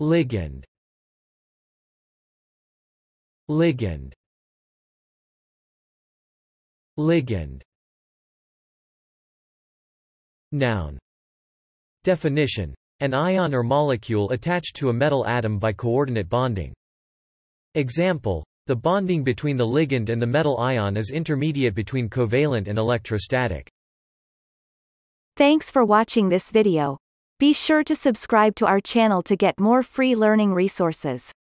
ligand, ligand, ligand. Noun. Definition: an ion or molecule attached to a metal atom by coordinate bonding. Example: the bonding between the ligand and the metal ion is intermediate between covalent and electrostatic. Thanks for watching this video. Be sure to subscribe to our channel to get more free learning resources.